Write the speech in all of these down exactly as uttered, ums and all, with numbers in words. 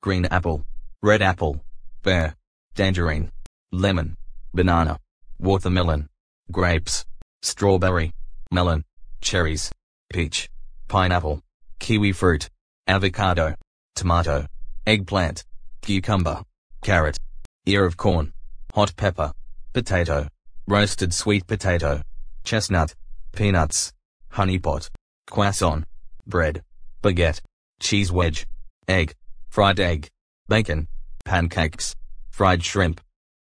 green apple, red apple, pear, tangerine, lemon, banana, watermelon, grapes, strawberry, melon, cherries, peach, pineapple, kiwi fruit, avocado, tomato, eggplant, cucumber, carrot, ear of corn, hot pepper, potato, roasted sweet potato, chestnut, peanuts, honey pot, croissant, bread, baguette, cheese wedge, egg, fried egg, bacon, pancakes, fried shrimp.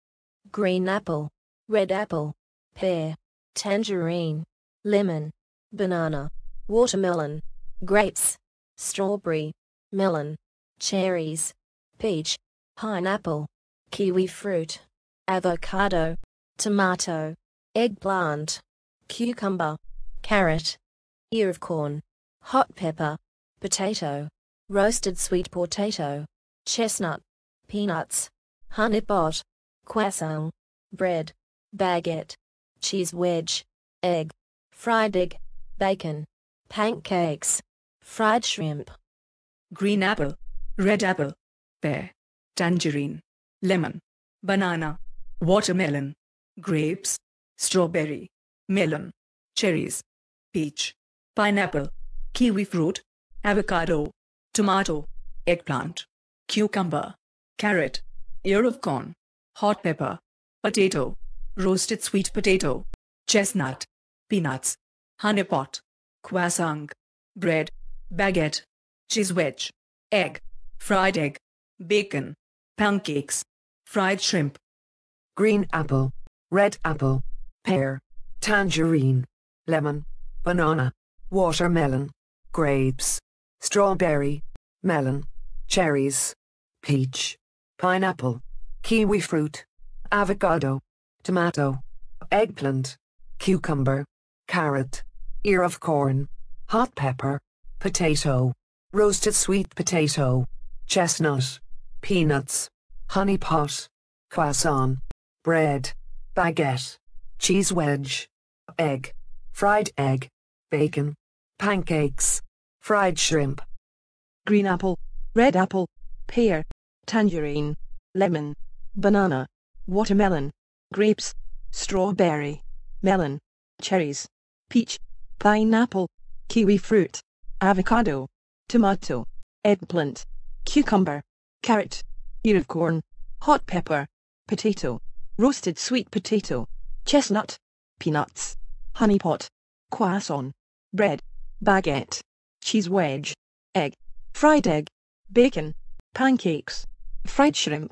Green apple, red apple, pear, tangerine, lemon, banana, watermelon, grapes, strawberry, melon, cherries, peach, pineapple, kiwi fruit, avocado, tomato, eggplant, cucumber, carrot, ear of corn, hot pepper, potato, roasted sweet potato, chestnut, peanuts, honey pot, croissant, bread, baguette, cheese wedge, egg, fried egg, bacon, pancakes, fried shrimp. Green apple, red apple, pear, tangerine, lemon, banana, watermelon, grapes, strawberry, melon, cherries, peach, pineapple, kiwi fruit, avocado, tomato, eggplant, cucumber, carrot, ear of corn, hot pepper, potato, roasted sweet potato, chestnut, peanuts, honey pot, croissant, bread, baguette, cheese wedge, egg, fried egg, bacon, pancakes, fried shrimp. Green apple, red apple, pear, tangerine, lemon, banana, watermelon, grapes, strawberry, melon, cherries, peach, pineapple, kiwi fruit, avocado, tomato, eggplant, cucumber, carrot, ear of corn, hot pepper, potato, roasted sweet potato, chestnut, peanuts, honey pot, croissant, bread, baguette, cheese wedge, egg, fried egg, bacon, pancakes, fried shrimp. Green apple, red apple, pear, tangerine, lemon, banana, watermelon, grapes, strawberry, melon, cherries, peach, pineapple, kiwi fruit, avocado, tomato, eggplant, cucumber, carrot, ear of corn, hot pepper, potato, roasted sweet potato, chestnut, peanuts, honey pot, croissant, bread, baguette, cheese wedge, egg, fried egg, bacon, pancakes, fried shrimp.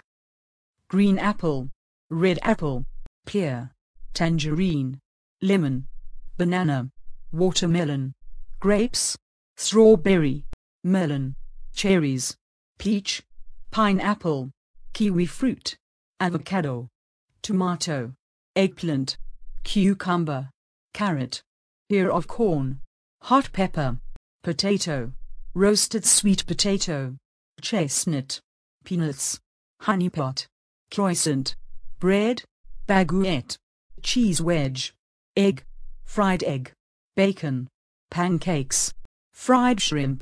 Green apple, red apple, pear, tangerine, lemon, banana, watermelon, grapes, strawberry, melon, cherries, peach, pineapple, kiwi fruit, avocado, tomato, eggplant, cucumber, carrot, ear of corn, hot pepper, potato, roasted sweet potato, chestnut, peanuts, honey pot, croissant, bread, baguette, cheese wedge, egg, fried egg, bacon, pancakes, fried shrimp.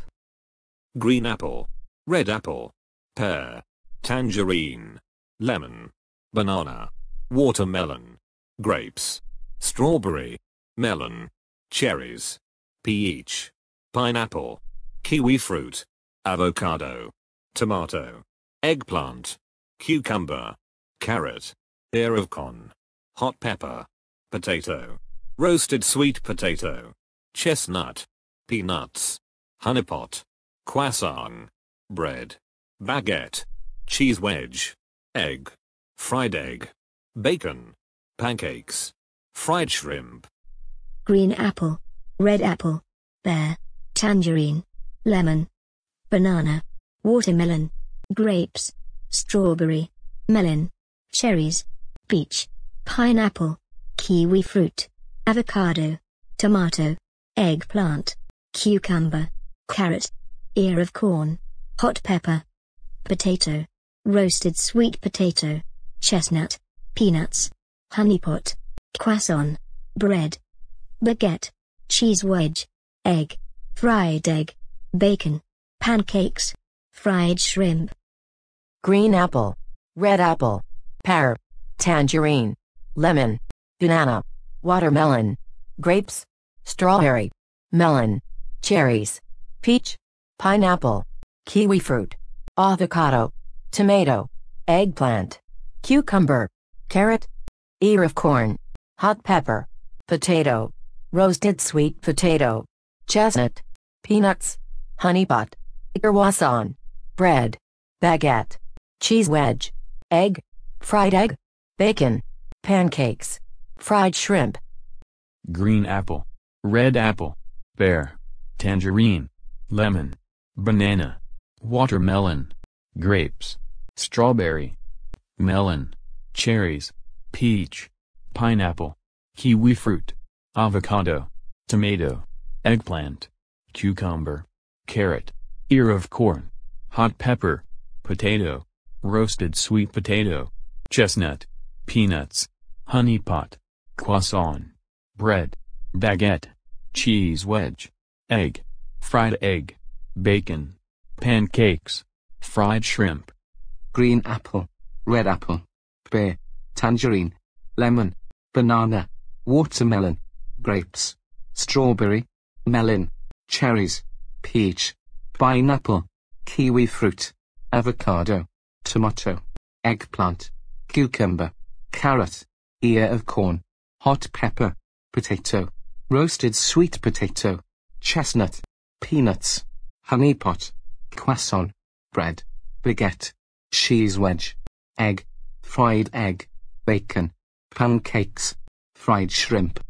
Green apple, red apple, pear, tangerine, lemon, banana, watermelon, grapes, strawberry, melon, cherries, peach, pineapple, kiwi fruit, avocado, tomato, eggplant, cucumber, carrot, ear of corn, hot pepper, potato, roasted sweet potato, chestnut, peanuts, honey pot, croissant, bread, baguette, cheese wedge, egg, fried egg, bacon, pancakes, fried shrimp. Green apple, red apple, pear, tangerine, lemon, banana, watermelon, grapes, strawberry, melon, cherries, peach, pineapple, kiwi fruit, avocado, tomato, eggplant, cucumber, carrot, ear of corn, hot pepper, potato, roasted sweet potato, chestnut, peanuts, honey pot, croissant, bread, baguette, cheese wedge, egg, fried egg, bacon, pancakes, fried shrimp. green apple, red apple, pear, tangerine, lemon, banana, watermelon, grapes, strawberry, melon, cherries, peach, pineapple, kiwi fruit, avocado, tomato, eggplant, cucumber, carrot, ear of corn, hot pepper, potato, roasted sweet potato, chestnut, peanuts, honey pot, croissant, bread, baguette, cheese wedge, egg, fried egg, bacon, pancakes, fried shrimp. Green apple, red apple, pear, tangerine, lemon, banana, watermelon, grapes, strawberry, melon, cherries, peach, pineapple, kiwi fruit, avocado, tomato, eggplant, cucumber, carrot, ear of corn, hot pepper, potato, roasted sweet potato, chestnut, peanuts, honey pot, croissant, bread, baguette, cheese wedge, egg, fried egg, bacon, pancakes, fried shrimp. Green apple, red apple, pear, tangerine, lemon, banana, watermelon, grapes, strawberry, melon, cherries, peach, pineapple, kiwi fruit, avocado, tomato, eggplant, cucumber, carrot, ear of corn, hot pepper, potato, roasted sweet potato, chestnut, peanuts, honey pot, croissant, bread, baguette, cheese wedge, egg, fried egg, bacon, pancakes, fried shrimp.